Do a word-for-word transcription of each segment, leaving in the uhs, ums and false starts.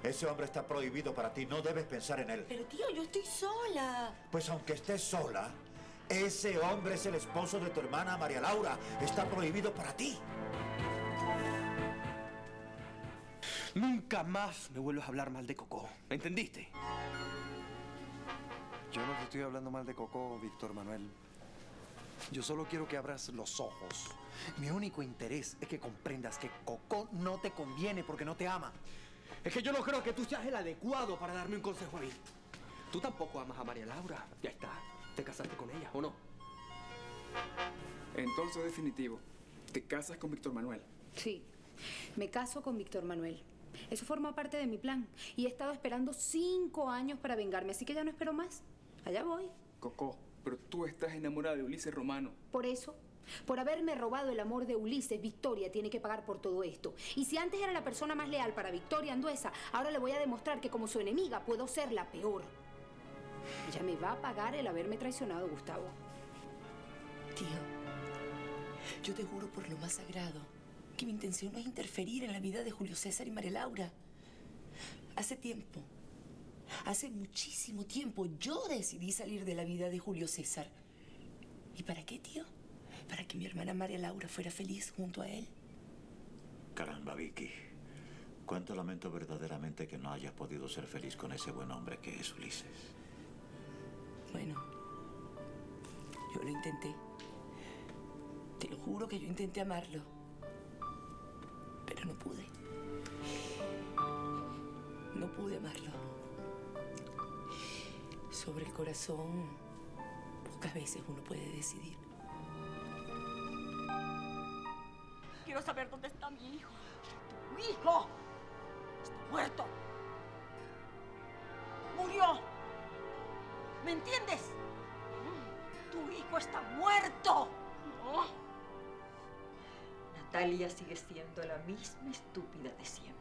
Ese hombre está prohibido para ti, no debes pensar en él. Pero tío, yo estoy sola. Pues aunque estés sola, ese hombre es el esposo de tu hermana María Laura. Está prohibido para ti. Nunca más me vuelvas a hablar mal de Coco. ¿Me entendiste? Yo no te estoy hablando mal de Coco, Víctor Manuel. Yo solo quiero que abras los ojos. Mi único interés es que comprendas que Coco no te conviene porque no te ama. Es que yo no creo que tú seas el adecuado para darme un consejo a mí. Tú tampoco amas a María Laura. Ya está. ¿Te casaste con ella o no? Entonces, definitivo, ¿te casas con Víctor Manuel? Sí, me caso con Víctor Manuel. Eso forma parte de mi plan. Y he estado esperando cinco años para vengarme, así que ya no espero más. Allá voy. Coco, pero tú estás enamorada de Ulises Romano. Por eso, por haberme robado el amor de Ulises, Victoria tiene que pagar por todo esto. Y si antes era la persona más leal para Victoria Anduesa, ahora le voy a demostrar que como su enemiga puedo ser la peor. Ella me va a pagar el haberme traicionado, Gustavo. Tío, yo te juro por lo más sagrado que mi intención no es interferir en la vida de Julio César y María Laura. Hace tiempo, hace muchísimo tiempo, yo decidí salir de la vida de Julio César. ¿Y para qué, tío? Para que mi hermana María Laura fuera feliz junto a él. Caramba, Vicky. Cuánto lamento verdaderamente que no hayas podido ser feliz con ese buen hombre que es Ulises. Bueno, yo lo intenté. Te lo juro que yo intenté amarlo. Pero no pude. No pude amarlo. Sobre el corazón, pocas veces uno puede decidir. Quiero saber dónde está mi hijo. ¡Tu hijo! Está muerto. Murió. ¿Me entiendes? Tu hijo está muerto. ¿No? Natalia sigue siendo la misma estúpida de siempre.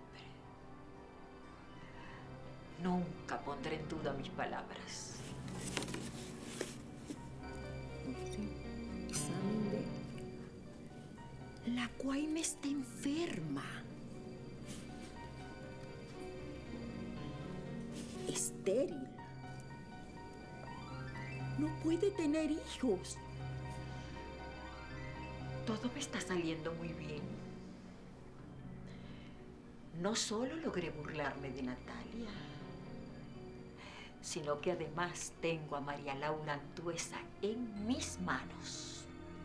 Nunca pondré en duda mis palabras. Sande, la Cuaima está enferma. Estéril. No puede tener hijos. Todo me está saliendo muy bien. No solo logré burlarme de Natalia, sino que además tengo a María Laura Anduesa en mis manos.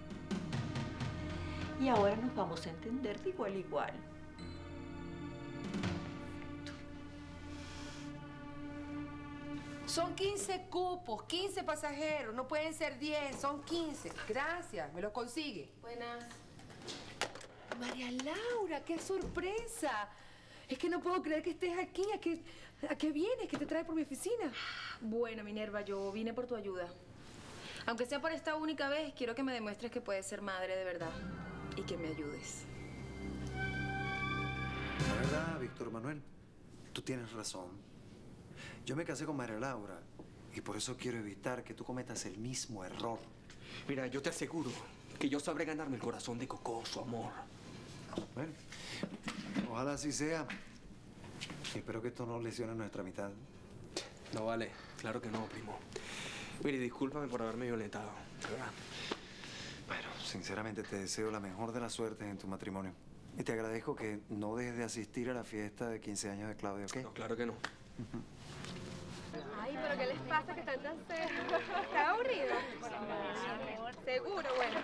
Y ahora nos vamos a entender de igual a igual. Son quince cupos, quince pasajeros. No pueden ser diez, son quince. Gracias, me lo consigue. Buenas. María Laura, qué sorpresa. Es que no puedo creer que estés aquí. ¿A qué, a qué vienes? ¿Qué te trae por mi oficina? Bueno, Minerva, yo vine por tu ayuda. Aunque sea por esta única vez, quiero que me demuestres que puedes ser madre de verdad. Y que me ayudes. La verdad, Víctor Manuel, tú tienes razón. Yo me casé con María Laura y por eso quiero evitar que tú cometas el mismo error. Mira, yo te aseguro que yo sabré ganarme el corazón de Coco, su amor. Bueno, ojalá así sea. Espero que esto no lesione nuestra amistad. No vale, claro que no, primo. Mire, discúlpame por haberme violentado, de verdad. Bueno, sinceramente te deseo la mejor de las suertes en tu matrimonio. Y te agradezco que no dejes de asistir a la fiesta de quince años de Claudia, ¿ok? No, claro que no. Ay, pero ¿qué les pasa que están tan serios? ¿Está aburrido? Seguro, bueno.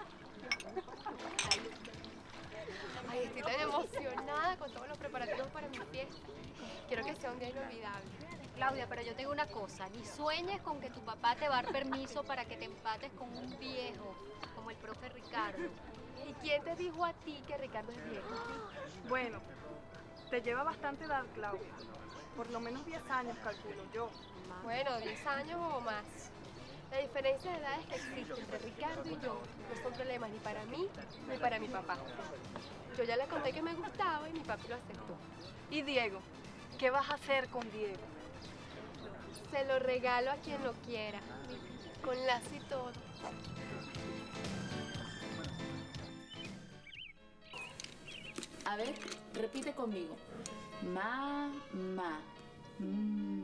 Ay, estoy tan emocionada con todos los preparativos para mi fiesta. Quiero que sea un día inolvidable. Claudia, pero yo te digo una cosa, ni sueñes con que tu papá te va a dar permiso para que te empates con un viejo, como el profe Ricardo. ¿Y quién te dijo a ti que Ricardo es viejo? Bueno, te lleva bastante edad, Claudia. Por lo menos diez años, calculo yo. Bueno, diez años o más. La diferencia de edades que existe entre Ricardo y yo no son problemas ni para mí ni para mi papá. Yo ya le conté que me gustaba y mi papi lo aceptó. ¿Y Diego? ¿Qué vas a hacer con Diego? Se lo regalo a quien lo quiera, con lazo y todo. A ver, repite conmigo. Mamá. Mm.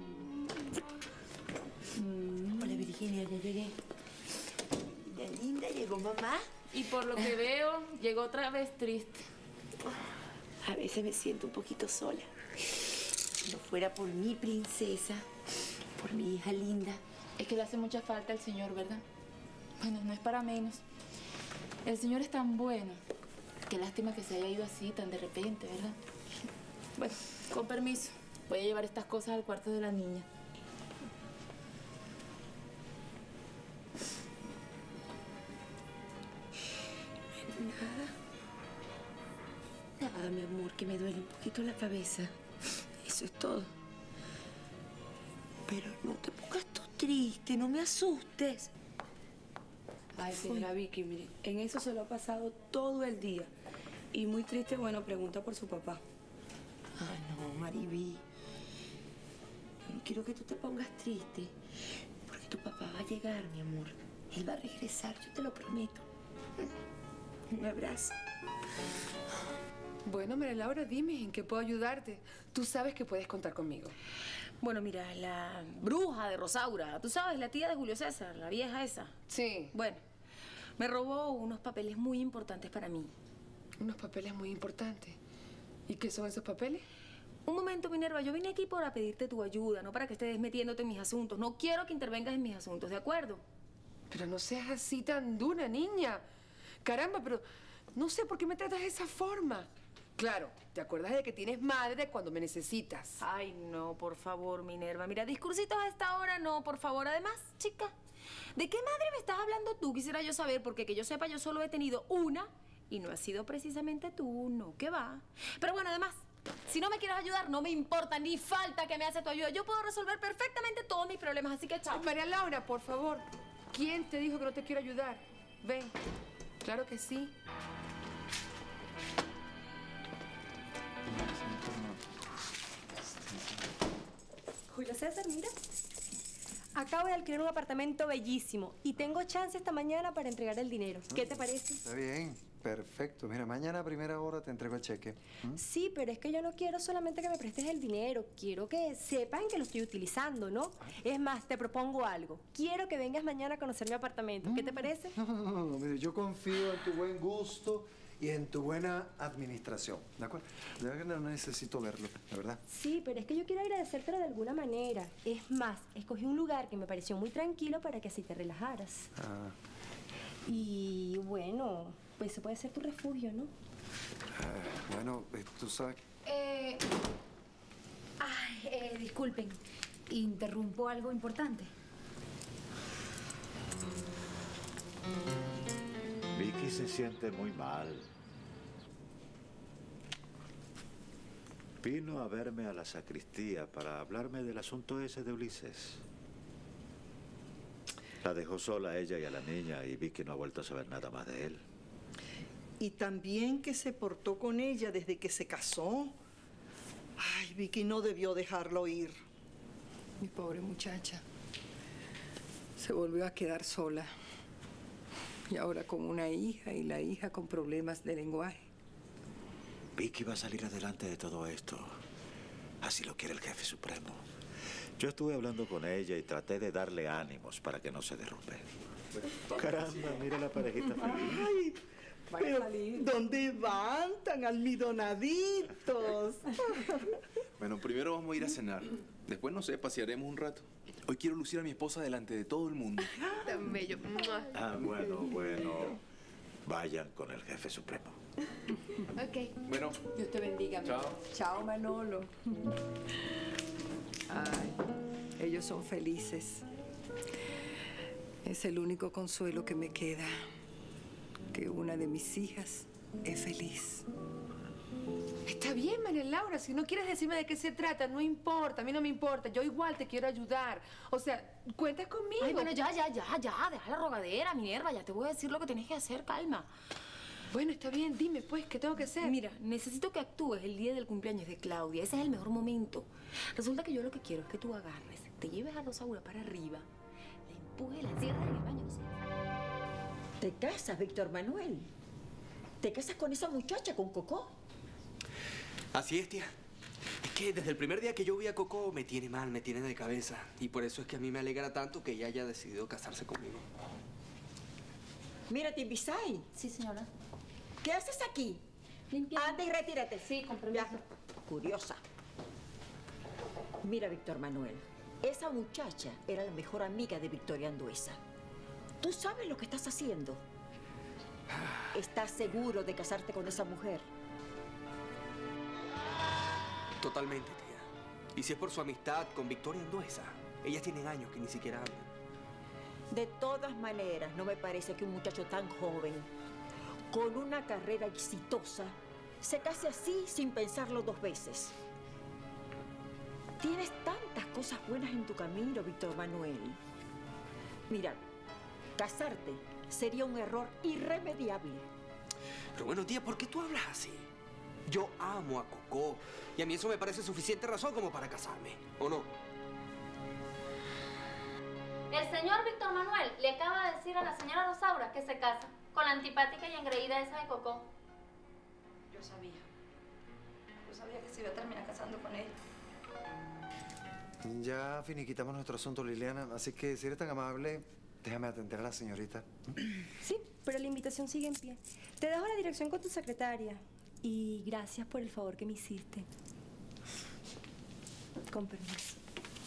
Mm. Hola, Virginia, ya llegué. Ya linda, llegó mamá. Y por lo que veo, llegó otra vez triste. A veces me siento un poquito sola. Si no fuera por mi princesa, por mi hija linda. Es que le hace mucha falta al señor, ¿verdad? Bueno, no es para menos. El señor es tan bueno. Qué lástima que se haya ido así tan de repente, ¿verdad? Bueno, con permiso. Voy a llevar estas cosas al cuarto de la niña. Nada. Nada, mi amor, que me duele un poquito la cabeza. Eso es todo. Pero no te pongas tú triste, no me asustes. Ay, señora Vicky, mire, en eso se lo ha pasado todo el día. Y muy triste, bueno, pregunta por su papá. Ay, no, Mariví. No quiero que tú te pongas triste. Porque tu papá va a llegar, mi amor. Él va a regresar, yo te lo prometo. Un abrazo. Bueno, María Laura, dime, ¿en qué puedo ayudarte? Tú sabes que puedes contar conmigo. Bueno, mira, la bruja de Rosaura, tú sabes, la tía de Julio César, la vieja esa. Sí. Bueno, me robó unos papeles muy importantes para mí. ¿Unos papeles muy importantes? ¿Y qué son esos papeles? Un momento, Minerva, yo vine aquí para pedirte tu ayuda, no para que estés metiéndote en mis asuntos. No quiero que intervengas en mis asuntos, ¿de acuerdo? Pero no seas así tan dura, niña. Caramba, pero no sé por qué me tratas de esa forma. Claro, ¿te acuerdas de que tienes madre cuando me necesitas? Ay, no, por favor, Minerva. Mira, discursitos a esta hora no, por favor. Además, chica, ¿de qué madre me estás hablando tú? Quisiera yo saber, porque que yo sepa, yo solo he tenido una y no ha sido precisamente tú, no, ¿qué va? Pero bueno, además, si no me quieres ayudar, no me importa, ni falta que me hace tu ayuda. Yo puedo resolver perfectamente todos mis problemas, así que chao. María Laura, por favor, ¿quién te dijo que no te quiero ayudar? Ven, claro que sí. Julio César, mira. Acabo de alquilar un apartamento bellísimo y tengo chance esta mañana para entregar el dinero. ¿Qué te parece? Está bien, perfecto. Mira, mañana a primera hora te entrego el cheque. ¿Mm? Sí, pero es que yo no quiero solamente que me prestes el dinero. Quiero que sepan que lo estoy utilizando, ¿no? Es más, te propongo algo. Quiero que vengas mañana a conocer mi apartamento. ¿Qué te parece? No, no, no, no. Mire, yo confío en tu buen gusto y en tu buena administración, ¿de acuerdo? De verdad que no necesito verlo, la verdad. Sí, pero es que yo quiero agradecértelo de alguna manera. Es más, escogí un lugar que me pareció muy tranquilo para que así te relajaras. Ah. Y bueno, pues eso puede ser tu refugio, ¿no? Ah, bueno, eh, tú sabes... Eh... Ay, eh, disculpen. ¿Interrumpo algo importante? Vicky se siente muy mal. Vino a verme a la sacristía para hablarme del asunto ese de Ulises. La dejó sola a ella y a la niña y Vicky no ha vuelto a saber nada más de él. Y también que se portó con ella desde que se casó. Ay, Vicky no debió dejarlo ir. Mi pobre muchacha. Se volvió a quedar sola. Y ahora con una hija y la hija con problemas de lenguaje. Vicky va a salir adelante de todo esto. Así lo quiere el jefe supremo. Yo estuve hablando con ella y traté de darle ánimos para que no se derrumbe. Caramba, mira la parejita feliz. Ay, pero ¿dónde van tan almidonaditos? Bueno, primero vamos a ir a cenar. Después, no sé, pasearemos un rato. Hoy quiero lucir a mi esposa delante de todo el mundo. Tan bello. Ah, bueno, bueno. Vayan con el jefe supremo. Ok. Bueno. Dios te bendiga. Chao. Chao, Manolo. Ay, ellos son felices. Es el único consuelo que me queda. Que una de mis hijas es feliz. Está bien, María Laura, si no quieres decirme de qué se trata, no importa, a mí no me importa. Yo igual te quiero ayudar. O sea, cuentas conmigo. Ay, bueno, ya, ya, ya, ya, deja la rogadera, Minerva, ya te voy a decir lo que tienes que hacer, calma. Bueno, está bien, dime pues, ¿qué tengo que hacer? Mira, necesito que actúes el día del cumpleaños de Claudia, ese es el mejor momento. Resulta que yo lo que quiero es que tú agarres, te lleves a Rosaura para arriba, la empujes, la encierres en el baño, no sé. ¿Te casas, Víctor Manuel? ¿Te casas con esa muchacha, con Coco? Así es, tía. Es que desde el primer día que yo vi a Coco me tiene mal, me tiene de cabeza. Y por eso es que a mí me alegra tanto que ella haya decidido casarse conmigo. Mira, Tibisay. Sí, señora. ¿Qué haces aquí? Limpia. Anda y retírate. Sí, con permiso. Curiosa. Mira, Víctor Manuel, esa muchacha era la mejor amiga de Victoria Anduesa. ¿Tú sabes lo que estás haciendo? ¿Estás seguro de casarte con esa mujer? Totalmente, tía. Y si es por su amistad con Victoria Anduesa, ellas tienen años que ni siquiera hablan. De todas maneras, no me parece que un muchacho tan joven, con una carrera exitosa, se case así sin pensarlo dos veces. Tienes tantas cosas buenas en tu camino, Víctor Manuel. Mira, casarte sería un error irremediable. Pero bueno, tía, ¿por qué tú hablas así? Yo amo a Coco y a mí eso me parece suficiente razón como para casarme, ¿o no? El señor Víctor Manuel le acaba de decir a la señora Rosaura que se casa con la antipática y engreída esa de Coco. Yo sabía. Yo sabía que se iba a terminar casando con ella. Ya finiquitamos nuestro asunto, Liliana, así que si eres tan amable, déjame atender a la señorita. Sí, pero la invitación sigue en pie. Te dejo la dirección con tu secretaria. Y gracias por el favor que me hiciste. Con permiso.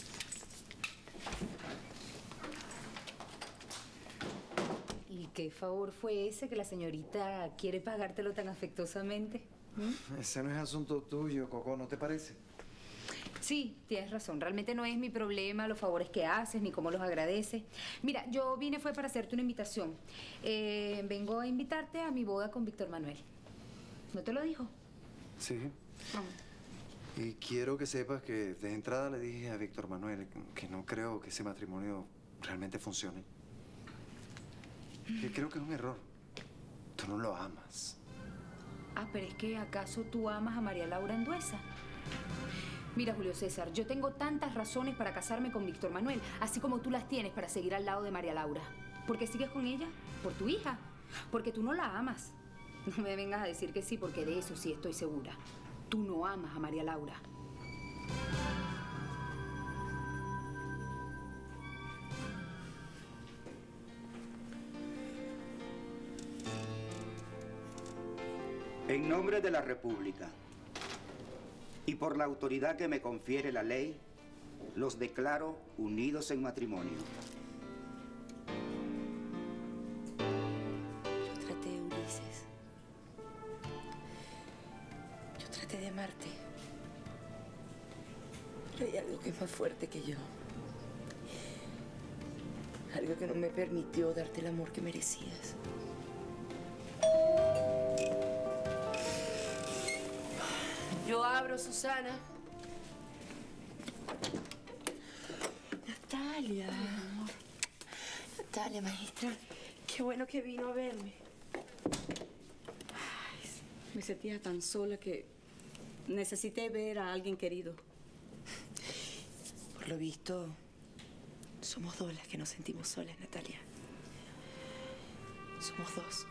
¿Y qué favor fue ese que la señorita quiere pagártelo tan afectuosamente? ¿Mm? Ese no es asunto tuyo, Coco, ¿no te parece? Sí, tienes razón. Realmente no es mi problema los favores que haces ni cómo los agradeces. Mira, yo vine fue para hacerte una invitación. Eh, vengo a invitarte a mi boda con Víctor Manuel. ¿No te lo dijo? Sí. Vamos. Y quiero que sepas que de entrada le dije a Víctor Manuel que no creo que ese matrimonio realmente funcione. Que creo que es un error. Tú no lo amas. Ah, pero es que ¿acaso tú amas a María Laura Anduesa? Mira, Julio César, yo tengo tantas razones para casarme con Víctor Manuel, así como tú las tienes para seguir al lado de María Laura. ¿Por qué sigues con ella? Por tu hija. Porque tú no la amas. No me vengas a decir que sí, porque de eso sí estoy segura. Tú no amas a María Laura. En nombre de la República y por la autoridad que me confiere la ley, los declaro unidos en matrimonio. Yo traté, Ulises. Yo traté de amarte. Pero hay algo que es más fuerte que yo. Algo que no me permitió darte el amor que merecías. Yo abro, Susana. Natalia. Natalia, maestra. Qué bueno que vino a verme. Ay, me sentía tan sola que necesité ver a alguien querido. Por lo visto, somos dos las que nos sentimos solas, Natalia. Somos dos.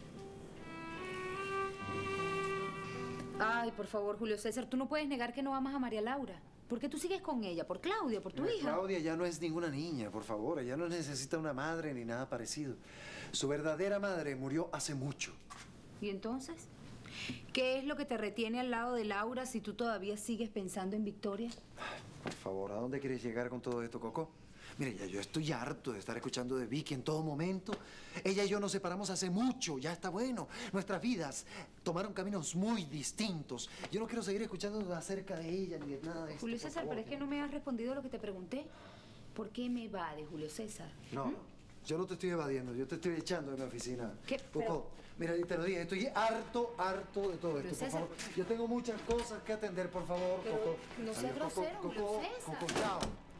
Ay, por favor, Julio César, tú no puedes negar que no amas a María Laura. ¿Por qué tú sigues con ella? ¿Por Claudia? ¿Por tu Mira, hija? Claudia ya no es ninguna niña, por favor. Ella no necesita una madre ni nada parecido. Su verdadera madre murió hace mucho. ¿Y entonces? ¿Qué es lo que te retiene al lado de Laura si tú todavía sigues pensando en Victoria? Ay, por favor, ¿a dónde quieres llegar con todo esto, Coco? Mire, ya yo estoy harto de estar escuchando de Vicky en todo momento. Ella y yo nos separamos hace mucho, ya está bueno. Nuestras vidas tomaron caminos muy distintos. Yo no quiero seguir escuchando acerca de ella ni de nada de esto. Julio César, pero es que no me has respondido a lo que te pregunté. ¿Por qué me va de Julio César? No, ¿Mm? yo no te estoy evadiendo, yo te estoy echando de mi oficina. ¿Qué? Coco, Pero... mira, y te lo dije, estoy harto, harto de todo Julio esto, por César. favor. Yo tengo muchas cosas que atender, por favor, Pero Coco. no seas Adiós, Coco, grosero, Julio Coco, César. Coco, chao.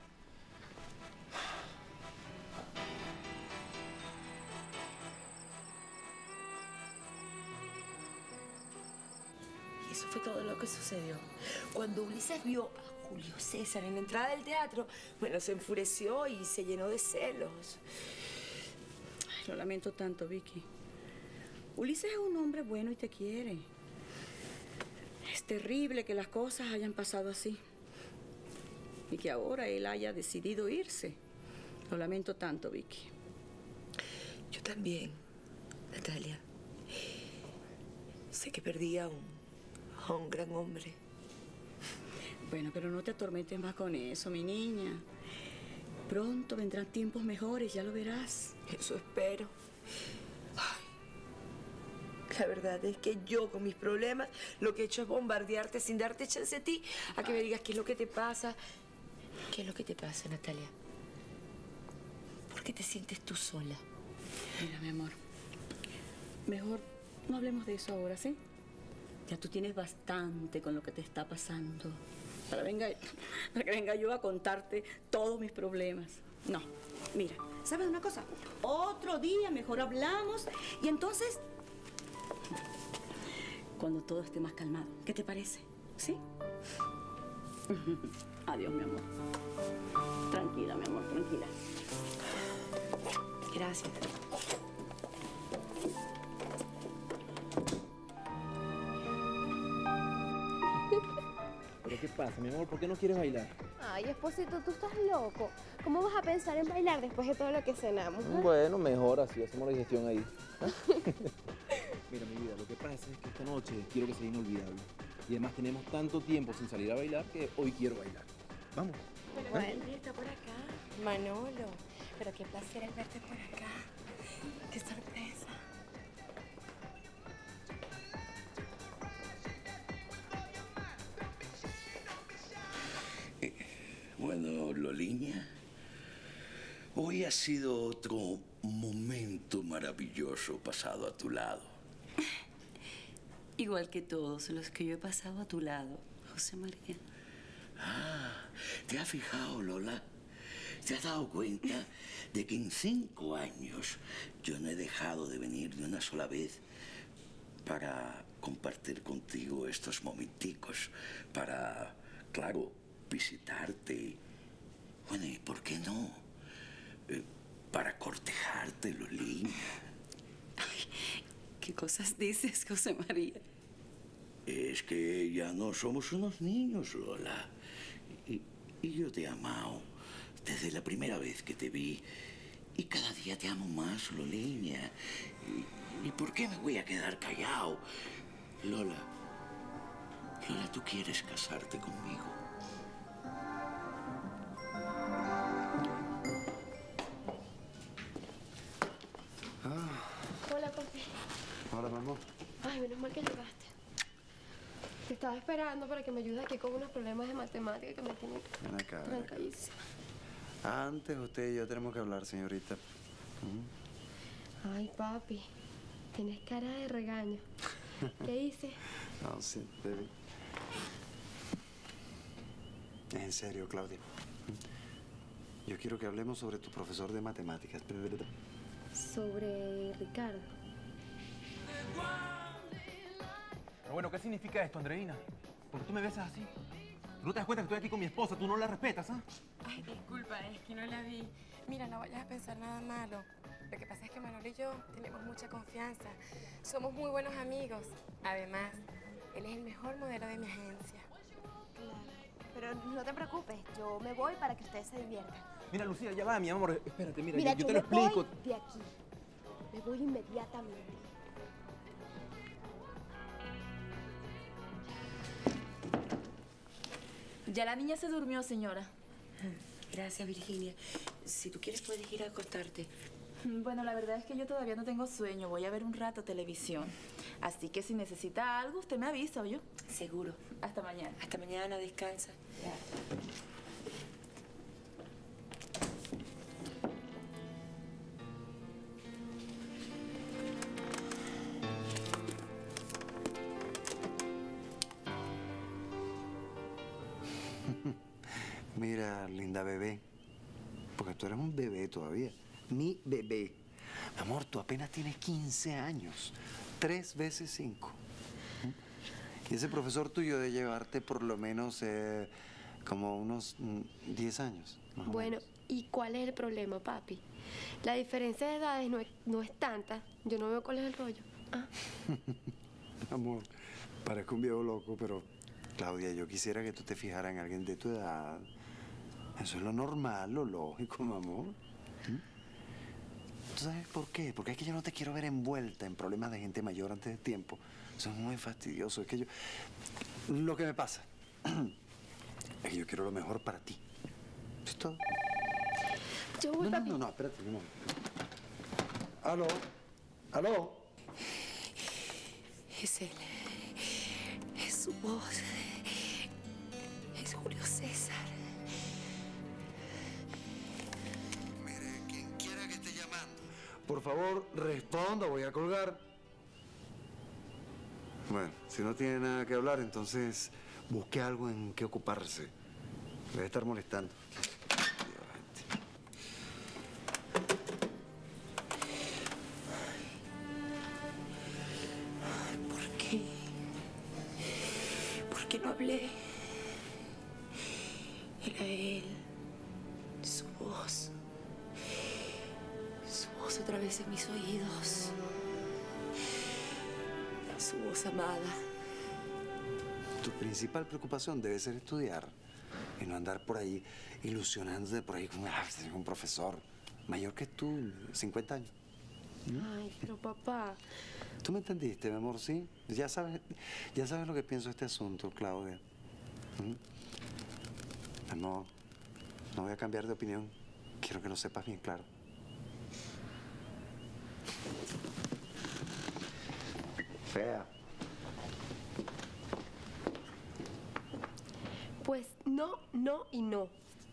Y eso fue todo lo que sucedió. Cuando Ulises vio a Julio César en la entrada del teatro, bueno, se enfureció y se llenó de celos. Ay, lo lamento tanto, Vicky. Ulises es un hombre bueno y te quiere. Es terrible que las cosas hayan pasado así. Y que ahora él haya decidido irse. Lo lamento tanto, Vicky. Yo también, Natalia. Sé que perdí a un, a un gran hombre. Bueno, pero no te atormentes más con eso, mi niña. Pronto vendrán tiempos mejores, ya lo verás. Eso espero. Ay, la verdad es que yo con mis problemas lo que he hecho es bombardearte sin darte chance a ti a que me digas qué es lo que te pasa. ¿Qué es lo que te pasa, Natalia? ¿Por qué te sientes tú sola? Mira, mi amor, mejor no hablemos de eso ahora, ¿sí? Ya tú tienes bastante con lo que te está pasando. Para, venga, para que venga yo a contarte todos mis problemas. No, mira, ¿sabes una cosa? Otro día mejor hablamos y entonces, cuando todo esté más calmado, ¿qué te parece? ¿Sí? Adiós, mi amor. Tranquila, mi amor, tranquila. Gracias. ¿Pero qué pasa, mi amor? ¿Por qué no quieres bailar? Ay, esposito, tú estás loco. ¿Cómo vas a pensar en bailar después de todo lo que cenamos? ¿Eh? Bueno, mejor así, hacemos la digestión ahí. Mira, mi vida, lo que pasa es que esta noche quiero que sea inolvidable. Y además tenemos tanto tiempo sin salir a bailar que hoy quiero bailar. Vamos. Pero Henry está por acá. Manolo, pero qué placer es verte por acá. Qué sorpresa. Eh, bueno, Loliña, hoy ha sido otro momento maravilloso pasado a tu lado. Igual que todos los que yo he pasado a tu lado, José María. Ah, ¿te has fijado, Lola? ¿Te has dado cuenta de que en cinco años yo no he dejado de venir ni una sola vez para compartir contigo estos momenticos, para, claro, visitarte? Bueno, ¿y por qué no? Eh, para cortejarte, Loliña. ¿Qué cosas dices, José María? Es que ya no somos unos niños, Lola. Y, y yo te he amado desde la primera vez que te vi. Y cada día te amo más, Loliña. ¿Y, y por qué me voy a quedar callado? Lola, Lola, ¿tú quieres casarte conmigo? Hola, papi. Hola, mamá. Ay, menos mal que llegaste. Te estaba esperando para que me ayudes aquí con unos problemas de matemática que me tienen Ven acá, ven acá. trancadísima. Antes usted y yo tenemos que hablar, señorita. ¿Mm? Ay, papi, tienes cara de regaño. ¿Qué hice? No, sí, baby. Es en serio, Claudia. ¿Mm? Yo quiero que hablemos sobre tu profesor de matemáticas. Sobre Ricardo. Pero bueno, ¿qué significa esto, Andreina? ¿Por qué tú me besas así? ¿Tú no te das cuenta que estoy aquí con mi esposa? ¿Tú no la respetas, ah? Ay, disculpa, es que no la vi. Mira, no vayas a pensar nada malo. Lo que pasa es que Manolo y yo tenemos mucha confianza. Somos muy buenos amigos. Además, él es el mejor modelo de mi agencia. Claro. Pero no te preocupes, yo me voy para que ustedes se diviertan. Mira, Lucía, ya va, mi amor. Espérate, mira, Mira, yo, yo yo te me lo explico. voy de aquí. Me voy inmediatamente. Ya la niña se durmió, señora. Gracias, Virginia. Si tú quieres, puedes ir a acostarte. Bueno, la verdad es que yo todavía no tengo sueño. Voy a ver un rato televisión. Así que si necesita algo, usted me avisa, ¿oyó? Seguro. Hasta mañana. Hasta mañana, descansa. Mira, linda bebé, porque tú eres un bebé todavía. Mi bebé. Amor, tú apenas tienes quince años. Tres veces cinco. ¿Mm? Y ese profesor tuyo de llevarte por lo menos eh, como unos mm, diez años. más o Bueno, menos. ¿y cuál es el problema, papi? La diferencia de edades no es, no es tanta. Yo no veo cuál es el rollo. Ah. Amor, Parezco un viejo loco, pero Claudia, yo quisiera que tú te fijaras en alguien de tu edad. Eso es lo normal, lo lógico, mi amor. ¿Mm? ¿Tú sabes por qué? Porque es que yo no te quiero ver envuelta en problemas de gente mayor antes de tiempo. Eso es muy fastidioso. Es que yo... Lo que me pasa es que yo quiero lo mejor para ti. ¿Eso es todo? Yo voy, no, papi. no, no, no, espérate un momento. ¿Aló? ¿Aló? Es él. Es su voz. Es Julio César. Mire, quien quiera que esté llamando, por favor, responda, voy a colgar. Bueno, si no tiene nada que hablar, entonces busque algo en que ocuparse. Debe estar molestando. ¿Por qué? ¿Por qué no hablé? Era él. Su voz. Su voz otra vez en mis oídos. Su voz amada. Tu principal preocupación debe ser estudiar y no andar por ahí ilusionándote por ahí como ah, un profesor mayor que tú, cincuenta años. Ay, pero papá... ¿Tú me entendiste, mi amor? Sí. Ya sabes, ya sabes lo que pienso de este asunto, Claudia. ¿Mm? Amor, no voy a cambiar de opinión. Quiero que lo sepas bien claro. Fea. Pues no, no y no.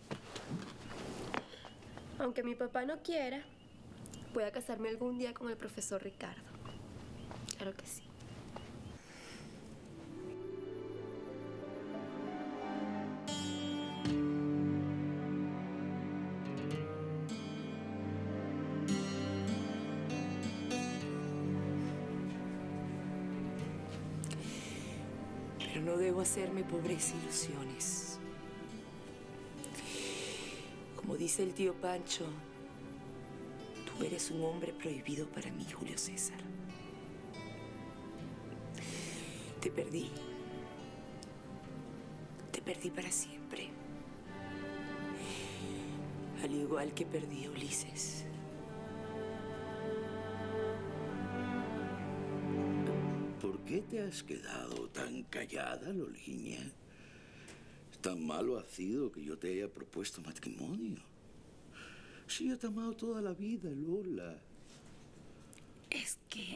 Aunque mi papá no quiera, voy a casarme algún día con el profesor Ricardo. Claro que sí. Pero no debo hacerme pobres ilusiones. Como dice el tío Pancho, tú eres un hombre prohibido para mí, Julio César. Te perdí. Te perdí para siempre. Al igual que perdí a Ulises. ¿Por qué te has quedado tan callada, Loliña? Tan malo ha sido que yo te haya propuesto matrimonio. Si yo te he amado toda la vida, Lola. Es que...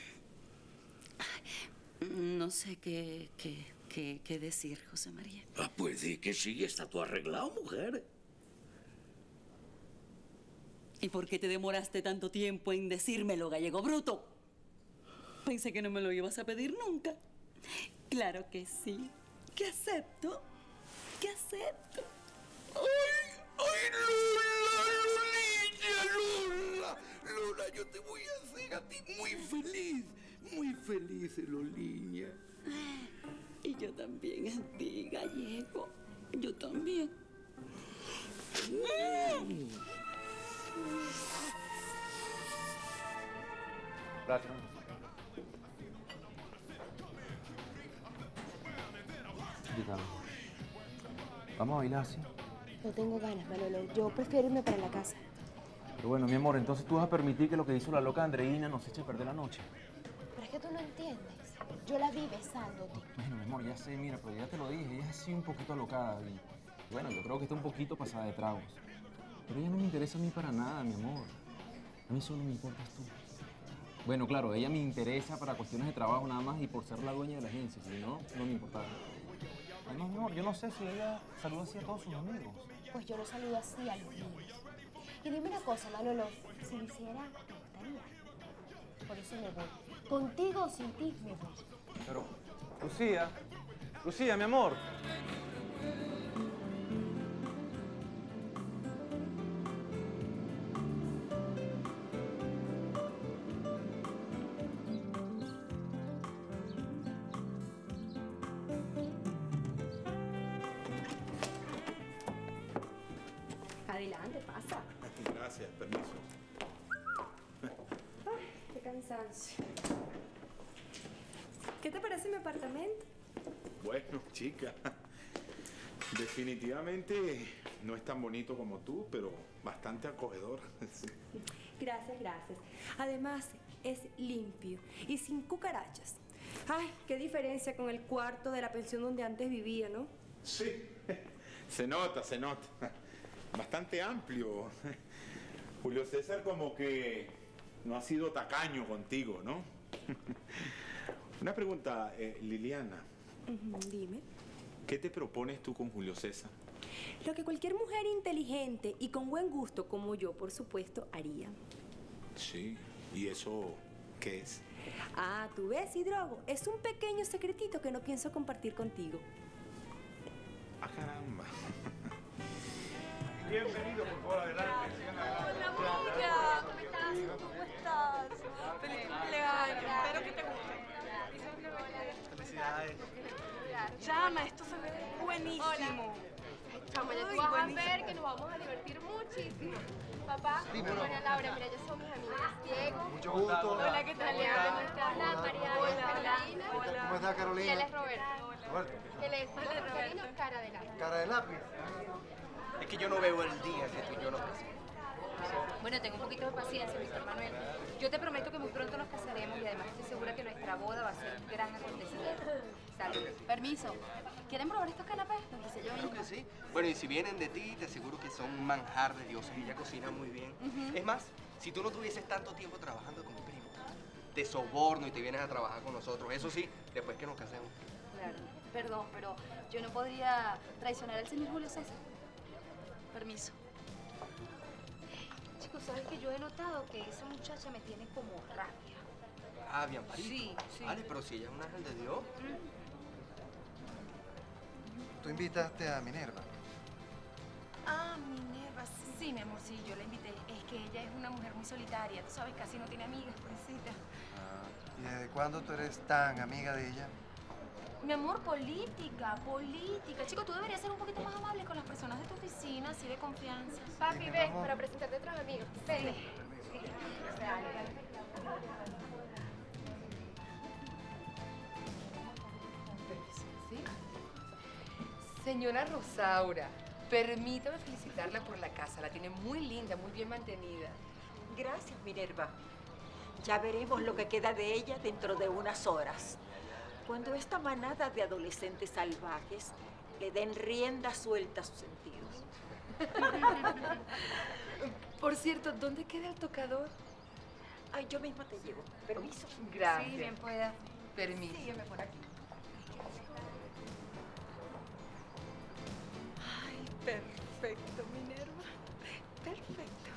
no sé qué, qué, qué, qué decir, José María. Ah, pues di que sí, está todo arreglado, mujer. ¿Y por qué te demoraste tanto tiempo en decírmelo, gallego bruto? Pensé que no me lo ibas a pedir nunca. Claro que sí. Que acepto. Que acepto. ¡Ay! ¡Ay, Lola! ¡Loliña, Lola! Lola, yo te voy a hacer a ti muy feliz. Muy feliz, Loliña. Y yo también a ti, gallego. Yo también. Gracias. Vamos a bailar, ¿sí? No tengo ganas, Manolo. Yo prefiero irme para la casa. Pero bueno, mi amor, entonces tú vas a permitir que lo que hizo la loca Andreina nos eche a perder la noche. Pero es que tú no entiendes. Yo la vi besándote. Bueno, mi amor, ya sé, mira, pero ya te lo dije. Ella es así un poquito alocada. Y bueno, yo creo que está un poquito pasada de tragos. Pero ella no me interesa a mí para nada, mi amor. A mí solo me importas tú. Bueno, claro, ella me interesa para cuestiones de trabajo nada más y por ser la dueña de la agencia. Si no, no me importaba. Además, mi amor, yo no sé si ella saluda así a todos sus amigos. Pues yo lo saludo así a los niños. Y dime una cosa, Manolo. Si lo hiciera, me gustaría. Por eso me voy. Contigo o sin ti, me voy. Pero, Lucía, Lucía, mi amor. Adelante, pasa. Gracias, permiso. Ay, qué cansancio. ¿Qué te parece mi apartamento? Bueno, chica, definitivamente no es tan bonito como tú, pero bastante acogedor. Sí. Gracias, gracias. Además, es limpio y sin cucarachas. Ay, qué diferencia con el cuarto de la pensión donde antes vivía, ¿no? Sí, se nota, se nota. Bastante amplio. Julio César como que no ha sido tacaño contigo, ¿no? Una pregunta, eh, Liliana. Uh-huh, dime. ¿Qué te propones tú con Julio César? Lo que cualquier mujer inteligente y con buen gusto como yo, por supuesto, haría. Sí, ¿y eso qué es? Ah, tú ves, Hidrogo, es un pequeño secretito que no pienso compartir contigo. Ah, caramba. Bienvenido, por favor, adelante. Hola, amiga. ¿Cómo estás? ¿Cómo estás? Feliz cumpleaños. Espero que te guste. Felicidades. Llama, esto se ve buenísimo. Chamo, ya tú Ay, vas a buenísimo. ver que nos vamos a divertir muchísimo. Papá, Dímelo. María Laura, mira, ellas son mis amigas. Diego. Mucho gusto. Hola, ¿qué tal? Hola. Hola, María. Hola. Carolina. ¿Cómo está, Carolina? Y él es Roberto. Roberto. Él es Carolina, cara de lápiz. Cara de lápiz. Es que yo no veo el día que tú y yo nos casemos. Bueno, tengo un poquito de paciencia, mister Manuel. Yo te prometo que muy pronto nos casaremos y además estoy segura que nuestra boda va a ser un gran acontecimiento. Salud. Permiso. ¿Quieren probar estos canapés? Los hice yo Creo misma. que sí. Bueno, y si vienen de ti, te aseguro que son un manjar de dioses. Ella cocina muy bien. Ujú. Es más, si tú no tuvieses tanto tiempo trabajando con mi primo, te soborno y te vienes a trabajar con nosotros. Eso sí, después que nos casemos. Claro. Perdón, pero yo no podría traicionar al señor Julio César. Permiso. Chicos, ¿sabes que yo he notado que esa muchacha me tiene como rabia? Ah, bien, Amparito. Sí, sí. Vale, pero si ella es un ángel de Dios. Tú invitaste a Minerva. Ah, Minerva, sí, sí, mi amor, sí, yo la invité. Es que ella es una mujer muy solitaria, tú sabes, casi no tiene amigas, pobrecita. ¿Y desde cuándo tú eres tan amiga de ella? Mi amor, política, política. Chico, tú deberías ser un poquito más amable con las personas de tu oficina, así de confianza. Papi, ven para presentarte a otros amigos. Ven. ¿Sí? Señora Rosaura, permítame felicitarla por la casa. La tiene muy linda, muy bien mantenida. Gracias, Minerva. Ya veremos lo que queda de ella dentro de unas horas. Cuando esta manada de adolescentes salvajes le den rienda suelta a sus sentidos. Por cierto, ¿dónde queda el tocador? Ay, yo misma te llevo. Permiso. Gracias. Sí, bien pueda. Permiso. Sígueme por aquí. Ay, perfecto, Minerva. Perfecto.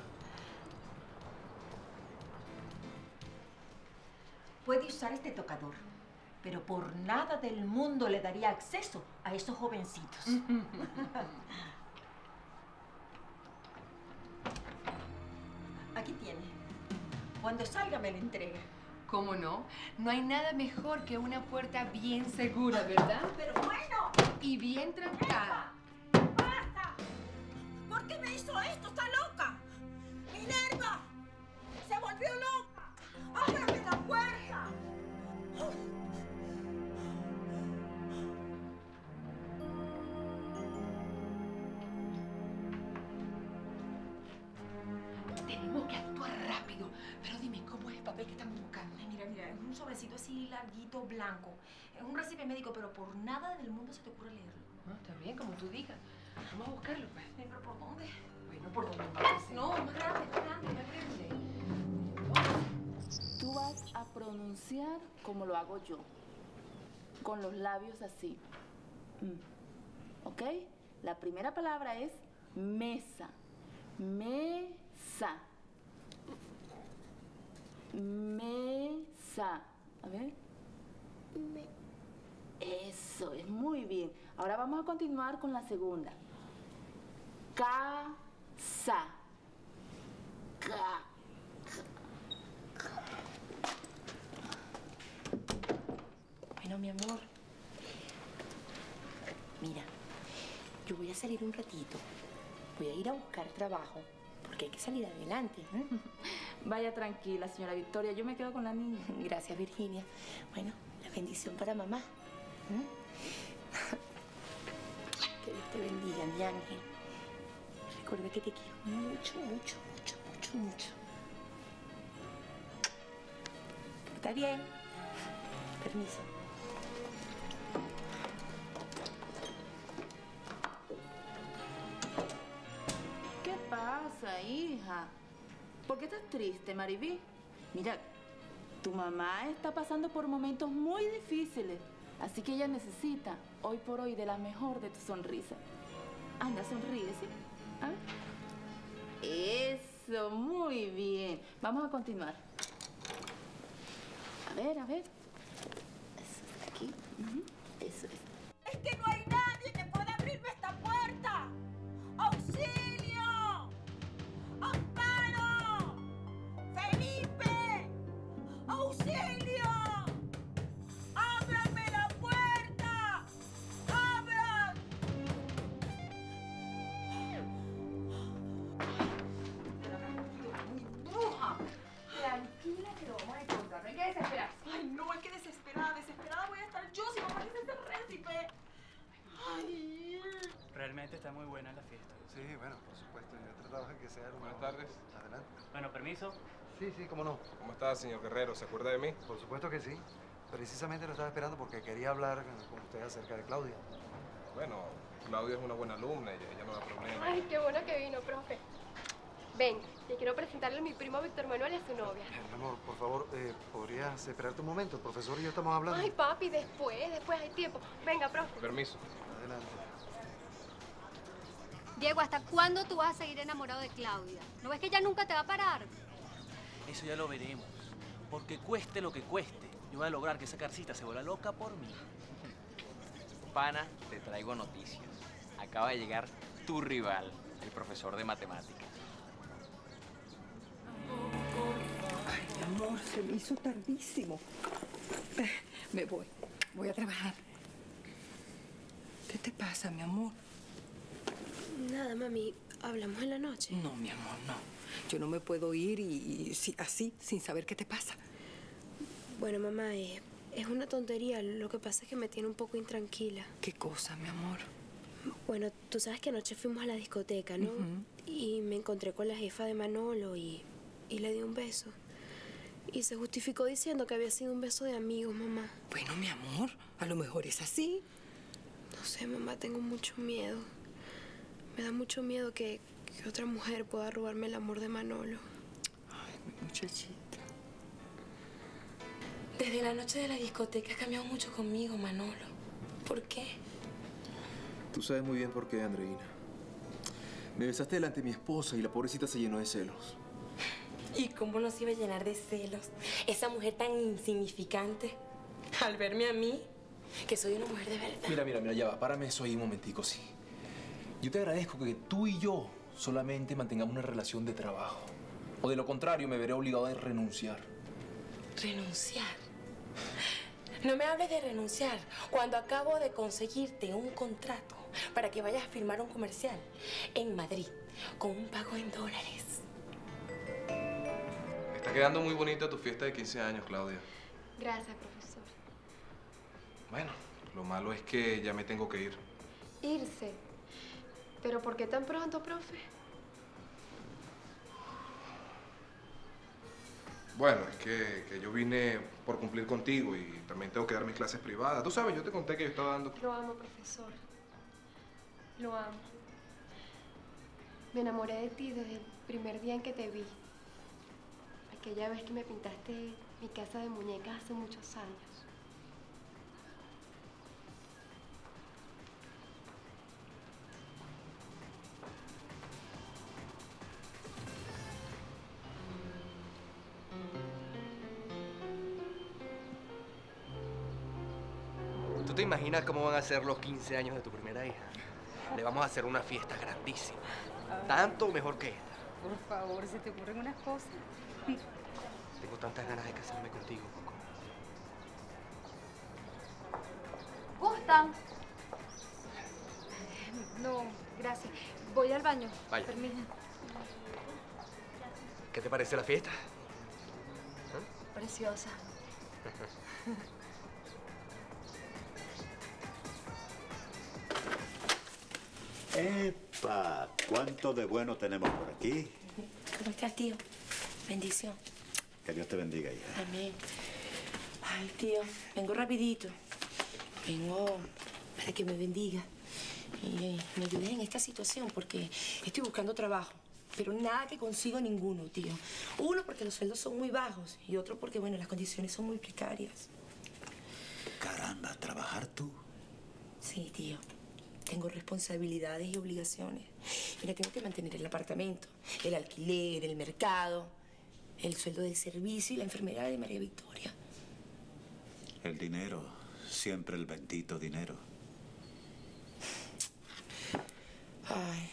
Puede usar este tocador, pero por nada del mundo le daría acceso a esos jovencitos. Aquí tiene. Cuando salga me lo entrega. ¿Cómo no? No hay nada mejor que una puerta bien segura, ¿verdad? Pero bueno. Y bien trancada. ¡Basta! ¿Por qué me hizo esto? ¡Está loca! ¡Minerva! ¡Se volvió loca! ¡Ábrame la puerta! Tenemos que actuar rápido. Pero dime, ¿cómo es el papel que estamos buscando? Ay, mira, mira, es un sobrecito así larguito, blanco. Es un recipe médico, pero por nada del mundo se te ocurre leerlo. No, está bien, como tú digas. Vamos a buscarlo, pues. Ay, ¿pero por dónde? Bueno, ¿por dónde más? No, más grande, más grande, más grande. Tú vas a pronunciar como lo hago yo. Con los labios así. Mm. ¿Ok? La primera palabra es mesa. Mesa. Mesa. A ver. Eso, es muy bien. Ahora vamos a continuar con la segunda. Casa. Ca. Bueno, mi amor. Mira, yo voy a salir un ratito. Voy a ir a buscar trabajo, porque hay que salir adelante. ¿eh? Vaya tranquila, señora Victoria. Yo me quedo con la niña. Gracias, Virginia. Bueno, la Bendición para mamá. ¿Mm? Que Dios te bendiga, mi ángel. Recuerda que te quiero mucho, mucho, mucho, mucho, mucho. Está bien. Permiso. ¿Qué pasa, hija? ¿Por qué estás triste, Mariví? Mira, tu mamá está pasando por momentos muy difíciles, así que ella necesita, hoy por hoy, de la mejor de tu sonrisa. Anda, sonríe, ¿sí? A ver. Eso, muy bien. Vamos a continuar. A ver, a ver. Eso es aquí. Uh-huh. Eso es. ¡Es que no hay nadie que pueda abrirme esta puerta! ¡Auxilio! ¡Amparo! ¡Felipe! ¡Auxilio! ¡Ábranme la puerta! ¡Abran! ¡Bruja! Tranquila que lo vamos a encontrar. No hay que desesperarse. Ay, no, es que desesperada, desesperada voy a estar yo si no aparece ese récipe. Ay. Realmente está muy buena la fiesta. Sí, bueno, por supuesto. Yo trataba de que sea... Buenas tardes. Adelante. Bueno, permiso. Sí, sí, cómo no. ¿Cómo está, señor Guerrero? ¿Se acuerda de mí? Por supuesto que sí. Precisamente lo estaba esperando porque quería hablar con usted acerca de Claudia. Bueno, Claudia es una buena alumna y ella no da problema. Ay, qué bueno que vino, profe. Ven, que quiero presentarle a mi primo Víctor Manuel y a su novia. Mi amor, por favor, eh, ¿podrías esperarte un momento? El profesor y yo estamos hablando. Ay, papi, después, después hay tiempo. Venga, profe. Permiso. Adelante. Diego, ¿hasta cuándo tú vas a seguir enamorado de Claudia? ¿No ves que ella nunca te va a parar? Eso ya lo veremos. Porque cueste lo que cueste, yo voy a lograr que esa carcita se vuelva loca por mí. Pana, te traigo noticias. Acaba de llegar tu rival, el profesor de matemáticas. Ay, mi amor, se me hizo tardísimo. Me voy. Voy a trabajar. ¿Qué te pasa, mi amor? Nada, mami. ¿Hablamos en la noche? No, mi amor, no. Yo no me puedo ir y, y si- así, sin saber qué te pasa. Bueno, mamá, eh, es una tontería. Lo que pasa es que me tiene un poco intranquila. ¿Qué cosa, mi amor? Bueno, tú sabes que anoche fuimos a la discoteca, ¿no? Ujú. Y me encontré con la jefa de Manolo y, y le di un beso. Y se justificó diciendo que había sido un beso de amigos, mamá. Bueno, mi amor, a lo mejor es así. No sé, mamá, tengo mucho miedo. Me da mucho miedo que, que otra mujer pueda robarme el amor de Manolo. Ay, mi muchachita. Desde la noche de la discoteca has cambiado mucho conmigo, Manolo. ¿Por qué? Tú sabes muy bien por qué, Andreina. Me besaste delante de mi esposa y la pobrecita se llenó de celos. ¿Y cómo nos iba a llenar de celos esa mujer tan insignificante al verme a mí, que soy una mujer de verdad? Mira, mira, mira, ya va. Párame eso ahí un momentico, sí. Yo te agradezco que tú y yo solamente mantengamos una relación de trabajo. O de lo contrario, me veré obligado a renunciar. ¿Renunciar? No me hables de renunciar cuando acabo de conseguirte un contrato para que vayas a firmar un comercial en Madrid con un pago en dólares. Está quedando muy bonita tu fiesta de quince años, Claudia. Gracias, profesor. Bueno, lo malo es que ya me tengo que ir. Irse. ¿Pero por qué tan pronto, profe? Bueno, es que, que yo vine por cumplir contigo y también tengo que dar mis clases privadas. Tú sabes, yo te conté que yo estaba dando... Lo amo, profesor. Lo amo. Me enamoré de ti desde el primer día en que te vi. Aquella vez que me pintaste mi casa de muñecas hace muchos años. ¿Tú te imaginas cómo van a ser los quince años de tu primera hija? Le vamos a hacer una fiesta grandísima. Tanto mejor que esta. Por favor, si te ocurren unas cosas. Tengo tantas ganas de casarme contigo, Coco. ¿Gustan? No, gracias. Voy al baño. Vaya. Permiso. ¿Qué te parece la fiesta? Preciosa. ¡Epa! ¿Cuánto de bueno tenemos por aquí? ¿Cómo estás, tío? Bendición. Que Dios te bendiga, hija. Amén. Ay, tío, vengo rapidito. Vengo para que me bendiga y me ayudes en esta situación porque estoy buscando trabajo, pero nada que consigo ninguno, tío. Uno, porque los sueldos son muy bajos y otro porque, bueno, las condiciones son muy precarias. Caramba, ¿trabajar tú? Sí, tío. Tengo responsabilidades y obligaciones. Mira, tengo que mantener el apartamento, el alquiler, el mercado, el sueldo del servicio y la enfermera de María Victoria. El dinero, siempre el bendito dinero. Ay.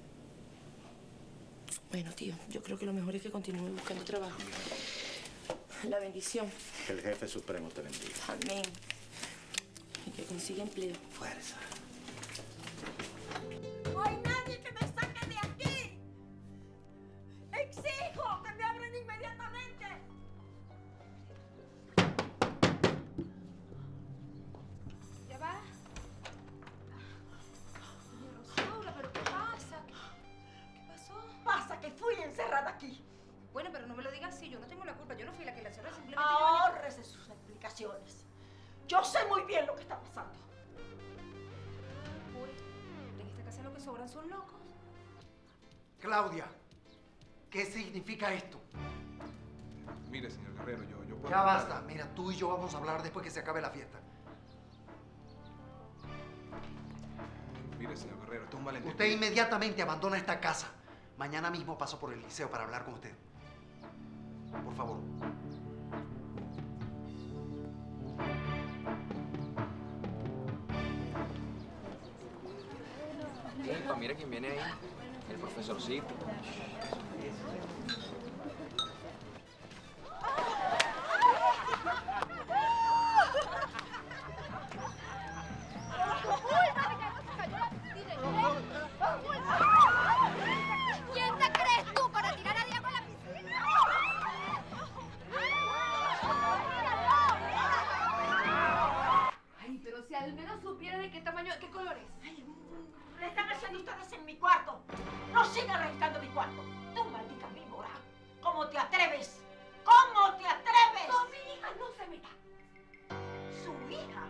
Bueno, tío, yo creo que lo mejor es que continúe buscando trabajo. La bendición. Que el jefe supremo te bendiga. Amén. Y que consiga empleo. Fuerza. ¡No hay nadie que me saque de aquí! ¡Exijo que me abran inmediatamente! ¿Ya va? Doña Rosaura, ¿pero qué pasa? ¿Qué pasó? Pasa que fui encerrada aquí. Bueno, pero no me lo digas así, yo no tengo la culpa, yo no fui la que la cerré, simplemente... Ahórrese sus explicaciones. Yo sé muy bien lo que está pasando. Uy, en esta casa lo que sobran son locos. Claudia, ¿qué significa esto? Mire, señor Guerrero, yo, yo puedo... Ya basta. Mira, tú y yo vamos a hablar después que se acabe la fiesta. Mire, señor Guerrero, esto es un malentendido. Usted inmediatamente abandona esta casa. Mañana mismo paso por el liceo para hablar con usted. Por favor. Epa, mira quién viene ahí. El profesorcito. ¿Quién te crees tú para tirar a Diego a la piscina? Ay, pero si al menos supiera de qué tamaño, qué colores. Ay, ¿le están haciendo ustedes en mi cuarto? No sigan registrando mi cuarto. Tú, maldita víbora. ¿Cómo te atreves? ¿Cómo te atreves? Con mi hija no se meta. ¿Su hija?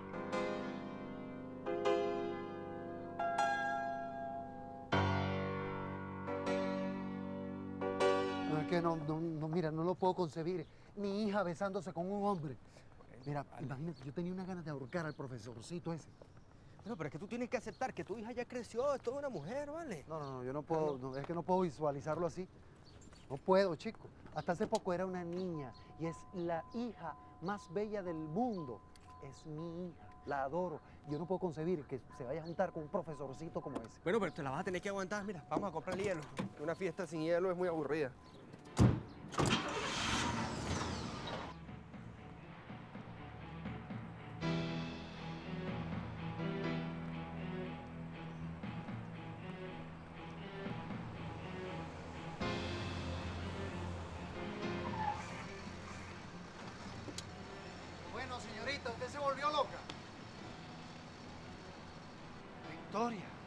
No, es que no, no, no, mira, no lo puedo concebir. Mi hija besándose con un hombre. Mira, imagínate, yo tenía una ganas de ahorcar al profesorcito ese. Bueno, pero es que tú tienes que aceptar que tu hija ya creció, es toda una mujer, ¿vale? No, no, no, yo no puedo, no, es que no puedo visualizarlo así. No puedo, chico. Hasta hace poco era una niña y es la hija más bella del mundo. Es mi hija, la adoro. Yo no puedo concebir que se vaya a juntar con un profesorcito como ese. Bueno, pero te la vas a tener que aguantar. Mira, vamos a comprar hielo. Una fiesta sin hielo es muy aburrida. Bueno, señorita, usted se volvió loca. Victoria.